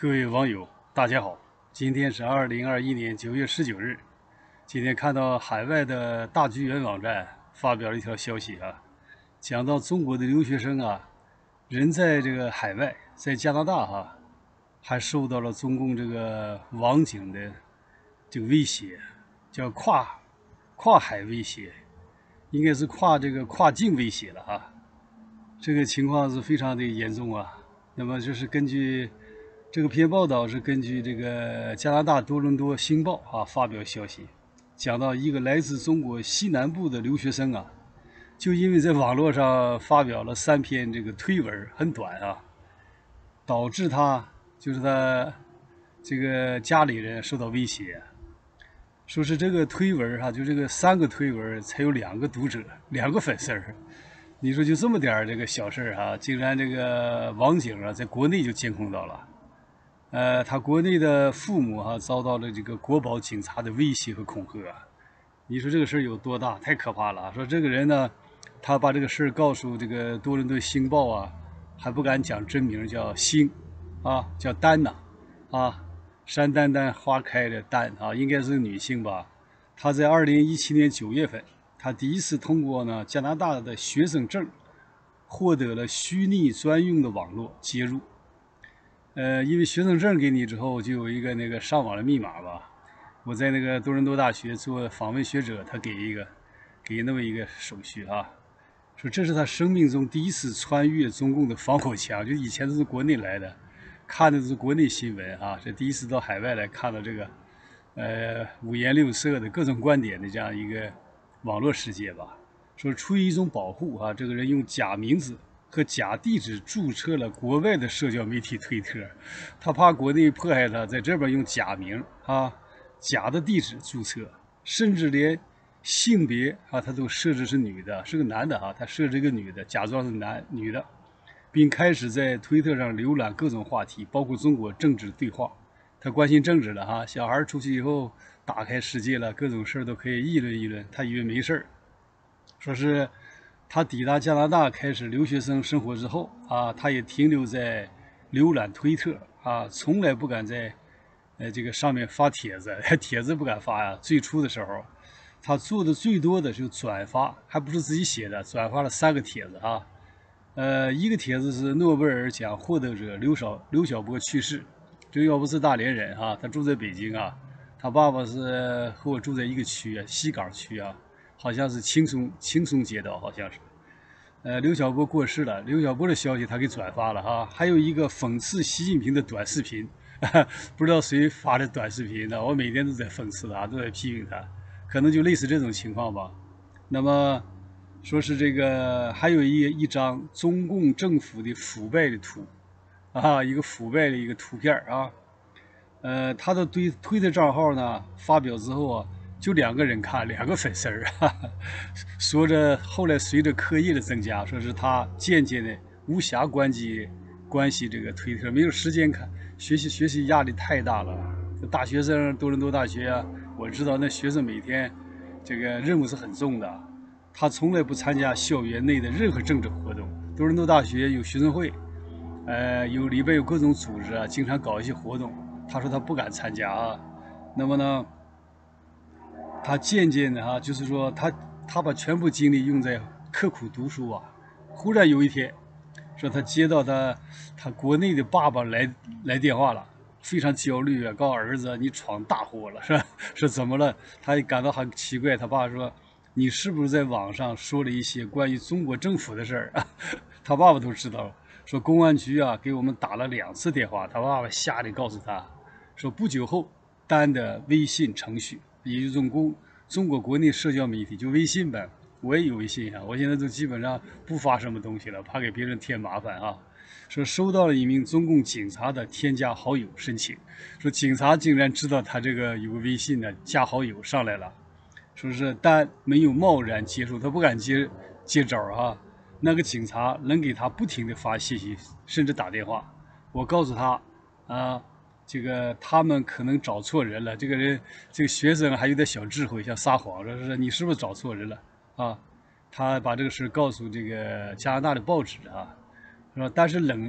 各位网友，大家好！今天是2021年9月19日。今天看到海外的大剧院网站发表了一条消息讲到中国的留学生人在这个海外，在加拿大还受到了中共这个网警的这个威胁，叫跨海威胁，应该是跨境威胁了这个情况是非常的严重那么这是根据这个篇报道是根据这个加拿大多伦多星报发表消息，讲到一个来自中国西南部的留学生就因为在网络上发表了3篇这个推文，很短导致他这个家里人受到威胁，说是这个推文就这个3个推文才有2个读者，2个粉丝你说就这么点这个小事竟然这个网警在国内就监控到了。他国内的父母遭到了这个国保警察的威胁和恐吓你说这个事儿有多大？太可怕了说这个人呢，他把这个事儿告诉这个多伦多星报还不敢讲真名，叫星叫丹娜山丹丹花开的丹应该是个女性吧。她在2017年9月份，她第一次通过呢加拿大的学生证，获得了虚拟专用的网络接入。因为学生证给你之后，就有一个那个上网的密码吧。我在那个多伦多大学做访问学者，他给那么一个手续说这是他生命中第一次穿越中共的防火墙，就以前都是国内来的，看的都是国内新闻这第一次到海外来看到这个五颜六色的各种观点的这样一个网络世界吧。说出于一种保护这个人用假名字和假地址注册了国外的社交媒体推特，他怕国内迫害他，在这边用假名假的地址注册，甚至连性别他都设置是女的，是个男的他设置一个女的，假装是女的，并开始在推特上浏览各种话题，包括中国政治对话。他关心政治了小孩出去以后打开世界了，各种事都可以议论议论，他以为没事说是他抵达加拿大开始留学生生活之后他也停留在浏览推特从来不敢在这个上面发帖子，帖子不敢发最初的时候，他做的最多的就转发，还不是自己写的，转发了3个帖子一个帖子是诺贝尔奖获得者刘晓波去世。刘晓波是大连人他住在北京他爸爸是和我住在一个区西港区好像是青松街道，好像是。刘晓波过世了，刘晓波的消息他给转发了还有一个讽刺习近平的短视频，不知道谁发的短视频呢？我每天都在讽刺他，都在批评他，可能就类似这种情况吧。那么说是这个还有一张中共政府的腐败的图一个腐败的一个图片他的推特账号呢发表之后就2个人看，2个粉丝说着后来随着课业的增加，说是他渐渐的无暇关系这个推特，没有时间看，学习压力太大了。大学生多伦多大学我知道那学生每天这个任务是很重的，他从来不参加校园内的任何政治活动。多伦多大学有学生会，里边有各种组织经常搞一些活动，他说他不敢参加那么呢，他渐渐的就是说他把全部精力用在刻苦读书忽然有一天，说他接到他国内的爸爸来电话了，非常焦虑告诉儿子你闯大祸了，是吧？说怎么了？他也感到很奇怪。他爸说你是不是在网上说了一些关于中国政府的事儿？他爸爸都知道了。说公安局给我们打了2次电话，他爸爸吓得告诉他说不久后丹的微信程序，也就是中国国内社交媒体就微信呗，我也有微信我现在都基本上不发什么东西了，怕给别人添麻烦说收到了一名中共警察的添加好友申请，说警察竟然知道他这个有个微信呢，加好友上来了，说是但没有贸然接受，他不敢接招那个警察能给他不停的发信息，甚至打电话。我告诉他这个他们可能找错人了。这个学生还有点小智慧，像撒谎，说是你是不是找错人了他把这个事告诉这个加拿大的报纸是吧？但是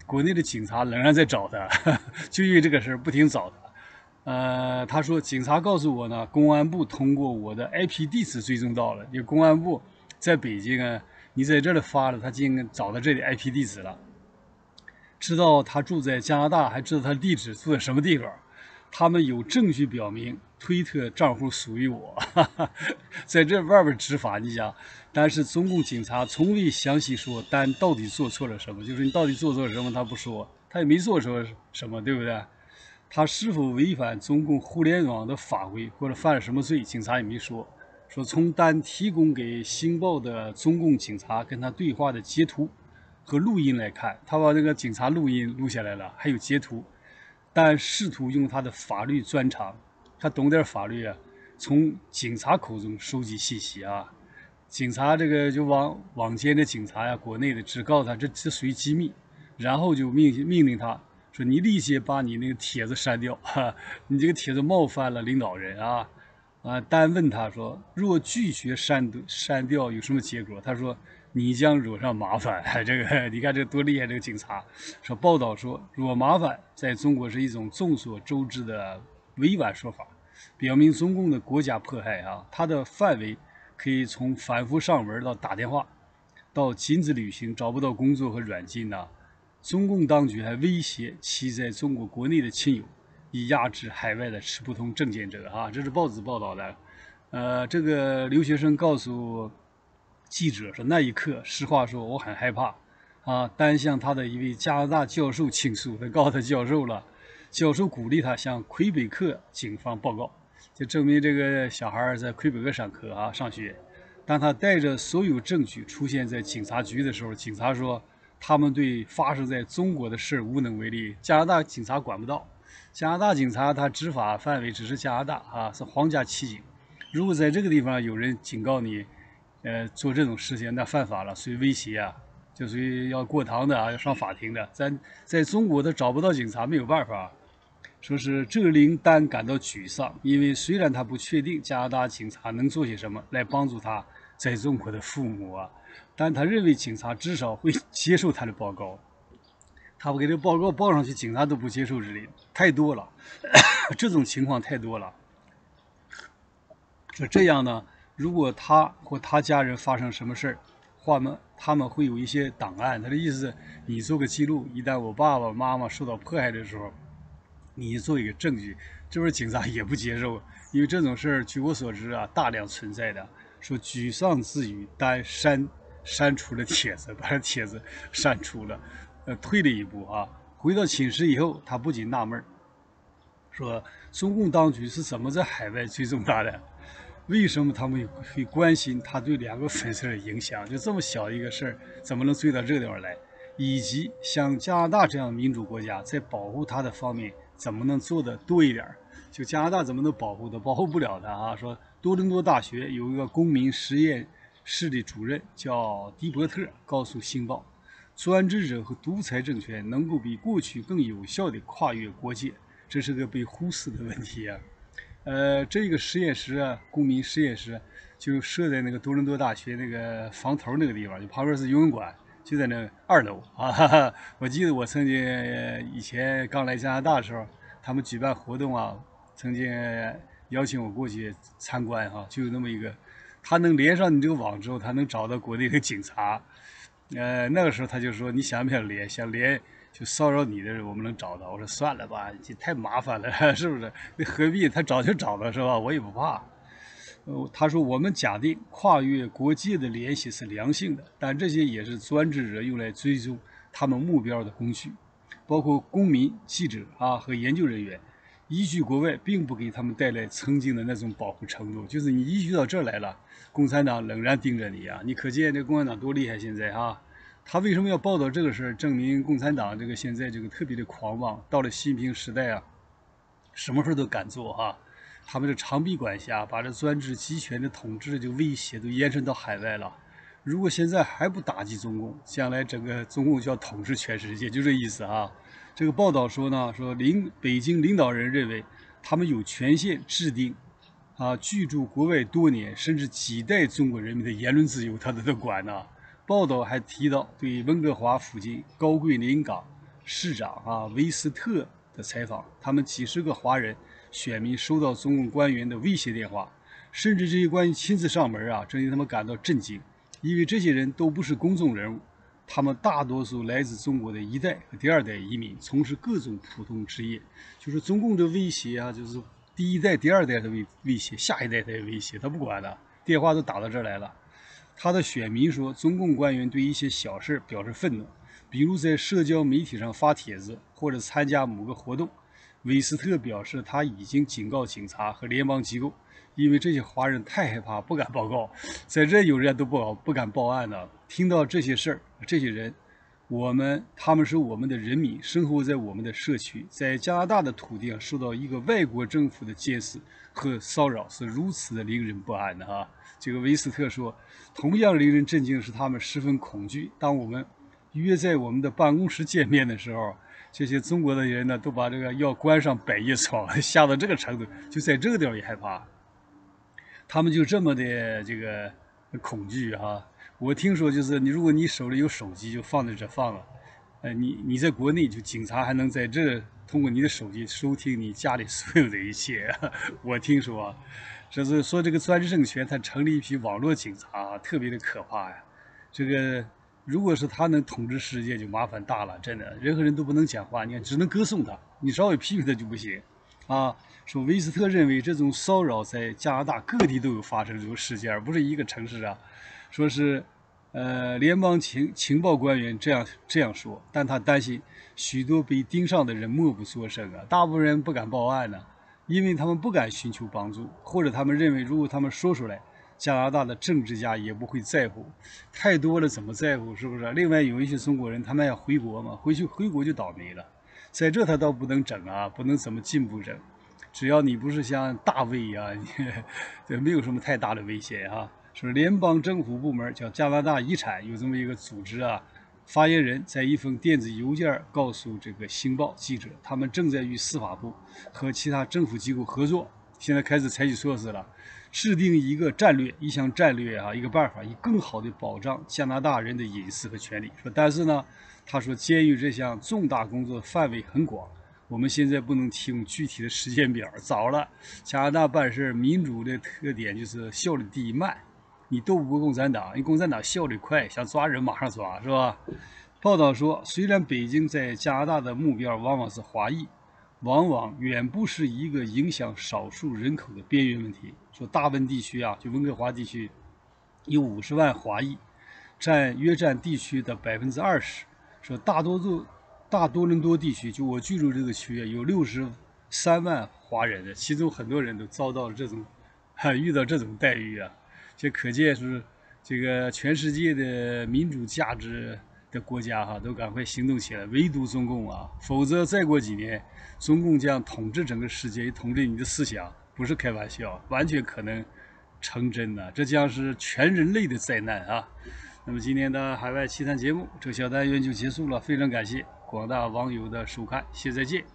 国内的警察仍然在找他，就因为这个事儿不停找他。他说警察告诉我呢，公安部通过我的 IP 地址追踪到了，就公安部在北京啊，你在这里发了，他竟然找到这里 IP 地址了，知道他住在加拿大，还知道他地址住在什么地方。他们有证据表明推特账户属于我，在这外边执法，你想，但是中共警察从未详细说丹到底做错了什么，就是你到底做错了什么，他不说，他也没做错什么，对不对？他是否违反中共互联网的法规或者犯了什么罪，警察也没说。说从丹提供给《星报》的中共警察跟他对话的截图和录音来看，他把那个警察录音录下来了，还有截图。但试图用他的法律专长，他懂点法律啊，从警察口中收集信息啊。警察这个就网间的警察呀，国内的只告诉他这属于机密，然后就命令他说你立即把你那个帖子删掉，你这个帖子冒犯了领导人啊。丹问他说，若拒绝删掉有什么结果？他说你将惹上麻烦。这个你看这多厉害！这个警察说，报道说惹麻烦在中国是一种众所周知的委婉说法，表明中共的国家迫害啊，它的范围可以从反复上门到打电话，到禁止旅行、找不到工作和软禁呐。中共当局还威胁其在中国国内的亲友，以压制海外的持不同政见者啊，这是报纸报道的。这个留学生告诉记者说，那一刻，实话说，我很害怕啊。单向他的一位加拿大教授倾诉，他告诉他教授了，教授鼓励他向魁北克警方报告，就证明这个小孩在魁北克上课啊，上学。当他带着所有证据出现在警察局的时候，警察说他们对发生在中国的事无能为力，加拿大警察管不到。加拿大警察他执法范围只是加拿大啊，是皇家骑警。如果在这个地方有人警告你，做这种事情，那犯法了，属于威胁啊，就属于要过堂的啊，要上法庭的。在中国他找不到警察，没有办法。说是这令丹感到沮丧，因为虽然他不确定加拿大警察能做些什么来帮助他在中国的父母啊，但他认为警察至少会接受他的报告。他不给这报告报上去，警察都不接受之类的，太多了，这种情况太多了。说这样呢，如果他或他家人发生什么事儿，他们会有一些档案。他的意思是，你做个记录，一旦我爸爸妈妈受到迫害的时候，你做一个证据。这边警察也不接受，因为这种事儿，据我所知啊，大量存在的。说沮丧之余，丹删除了帖子，把帖子删除了，退了一步啊。回到寝室以后，他不仅纳闷，说中共当局是怎么在海外追踪他的？为什么他们会关心他对2个粉丝的影响？就这么小一个事儿，怎么能追到这个地方来？以及像加拿大这样的民主国家，在保护他的方面，怎么能做的多一点？就加拿大怎么能保护他？保护不了他啊！说多伦多大学有一个公民实验室的主任叫迪伯特，告诉《星报》，专制者和独裁政权能够比过去更有效地跨越国界，这是个被忽视的问题啊。这个实验室啊，公民实验室就设在那个多伦多大学那个房头那个地方，就旁边是游泳馆，就在那2楼啊。哈哈，我记得我曾经以前刚来加拿大的时候，他们举办活动啊，曾经邀请我过去参观哈，就有那么一个，他能连上你这个网之后，他能找到国内的警察。那个时候他就说，你想不想连？想连就骚扰你的人，我们能找到。我说算了吧，这太麻烦了，是不是？那何必？他找就找到是吧？我也不怕。他说我们假定跨越国界的联系是良性的，但这些也是专制者用来追踪他们目标的工具，包括公民、记者啊和研究人员。移居国外并不给他们带来曾经的那种保护程度，就是你移居到这儿来了，共产党仍然盯着你啊！你可见这共产党多厉害现在啊！他为什么要报道这个事儿？证明共产党这个现在这个特别的狂妄，到了习近平时代啊，什么事都敢做哈。他们的长臂管辖，把这专制集权的统治这个威胁都延伸到海外了。如果现在还不打击中共，将来整个中共就要统治全世界，就这意思啊。这个报道说呢，说北京领导人认为他们有权限制定居住国外多年甚至几代中国人民的言论自由，他都管呢。报道还提到对温哥华附近高桂林港市长啊维斯特的采访，他们几十个华人选民收到中共官员的威胁电话，甚至这些官员亲自上门啊，这令他们感到震惊，因为这些人都不是公众人物，他们大多数来自中国的一代和第二代移民，从事各种普通职业。就是中共的威胁啊，就是第一代、第二代的威胁，下一代的威胁，他不管了，电话都打到这儿来了。他的选民说，中共官员对一些小事表示愤怒，比如在社交媒体上发帖子或者参加某个活动。韦斯特表示，他已经警告警察和联邦机构，因为这些华人太害怕，不敢报告，在这有人都不敢报案呢。听到这些事儿，这些人，他们是我们的人民，生活在我们的社区，在加拿大的土地上受到一个外国政府的监视和骚扰，是如此的令人不安的哈。这个韦斯特说，同样令人震惊的是，他们十分恐惧。当我们约在我们的办公室见面的时候，这些中国的人呢，都把这个要关上百叶窗，吓到这个程度，就在这个地方也害怕，他们就这么的这个恐惧啊。我听说就是如果你手里有手机，就放在这放了，你在国内就警察还能在这通过你的手机收听你家里所有的一切。我听说，这是说这个专制政权它成立一批网络警察，特别的可怕呀。这个如果是他能统治世界，就麻烦大了，真的，任何人都不能讲话，你看只能歌颂他，你稍微批评他就不行啊。说维斯特认为这种骚扰在加拿大各地都有发生这种事件，而不是一个城市啊。说是，联邦情报官员这样说，但他担心许多被盯上的人默不作声啊，大部分人不敢报案呢，因为他们不敢寻求帮助，或者他们认为如果他们说出来，加拿大的政治家也不会在乎，太多了怎么在乎，是不是？另外有一些中国人，他们要回国嘛，回国就倒霉了。在这他倒不能整啊，不能怎么进步整，只要你不是像大卫啊，这没有什么太大的危险啊。说联邦政府部门叫加拿大遗产有这么一个组织啊，发言人在一封电子邮件告诉这个《星报》记者，他们正在与司法部和其他政府机构合作，现在开始采取措施了，制定一项战略啊，一个办法，以更好的保障加拿大人的隐私和权利。说，但是呢，他说，鉴于这项重大工作范围很广，我们现在不能提供具体的时间表。早了，加拿大办事民主的特点就是效率第一慢。你斗不过共产党，你共产党效率快，想抓人马上抓，是吧？报道说，虽然北京在加拿大的目标往往是华裔，往往远不是一个影响少数人口的边缘问题。说大温地区啊，就温哥华地区有50万华裔，约占地区的20%。说大多伦多地区，就我居住这个区有63万华人的，其中很多人都遭到了遇到这种待遇啊。这可见是这个全世界的民主价值的国家哈，都赶快行动起来，唯独中共啊，否则再过几年，中共将统治整个世界，统治你的思想，不是开玩笑，完全可能成真的，这将是全人类的灾难啊！那么今天的海外奇谈节目，这个小单元就结束了，非常感谢广大网友的收看，谢谢再见。